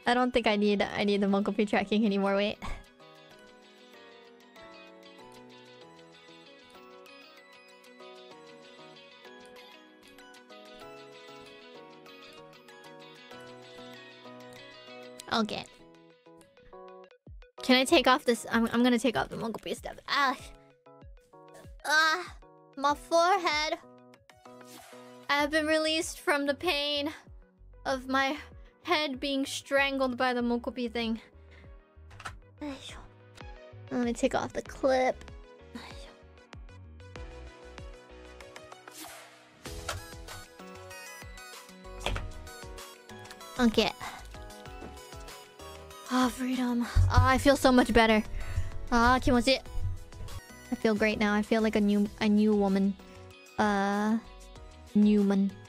I don't think I need the Mocopi tracking anymore. Wait. Okay. Can I take off this? I'm gonna take off the Mocopi stuff. My forehead. I have been released from the pain of my head being strangled by the Mocopi thing. Let me take off the clip. Okay. Oh, freedom. Oh, I feel so much better. Ah, kimochi. I feel great now. I feel like a new woman. Newman.